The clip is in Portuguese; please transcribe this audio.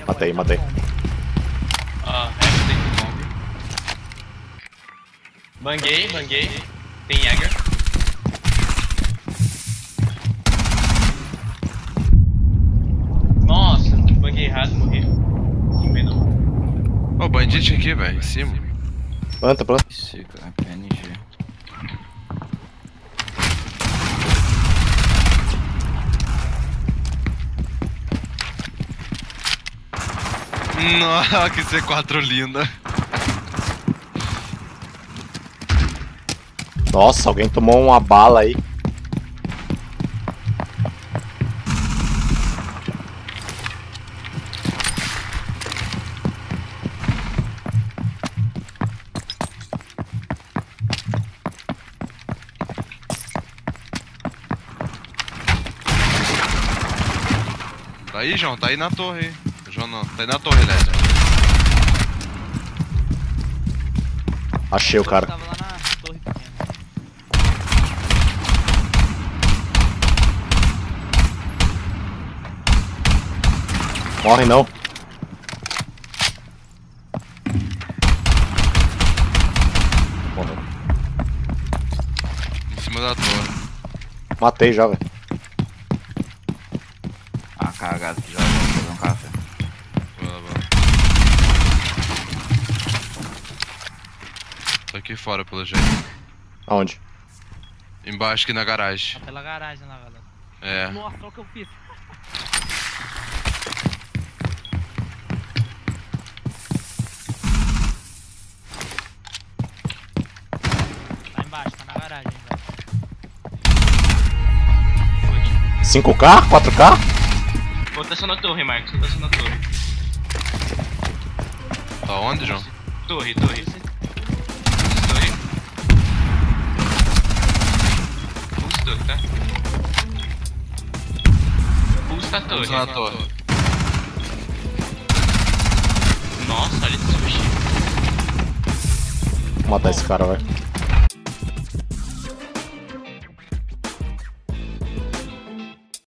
Matei, matei. Tem bomb. Banguei. Tem Jäger. Nossa, banguei errado, morri. Também não. Ó, o bandite aqui, velho, em cima. Planta. Esse cara, PNG. Nossa, que C4 linda. Nossa, alguém tomou uma bala aí. Tá aí, João, tá aí na torre aí. João não, tá aí na torre elétrica. Achei o cara. Tava lá na torre pequena. Morre não. Morreu. Em cima da torre. Matei já, velho. Ah, cagado, já vou fazer um café. Vai. Tô aqui fora, pelo jeito. Aonde? Embaixo aqui na garagem. Tá pela garagem lá, galera. É. Nossa, olha o que eu fiz. Tá embaixo, tá na garagem, velho. 5K? 4K? Rotação na torre, Marcos. Rotação na torre. Tá onde, João? Torre. Pulse torre, tá? Pulse da torre. Pulse na torre. Nossa, olha esse sushi. Vou matar esse cara, velho.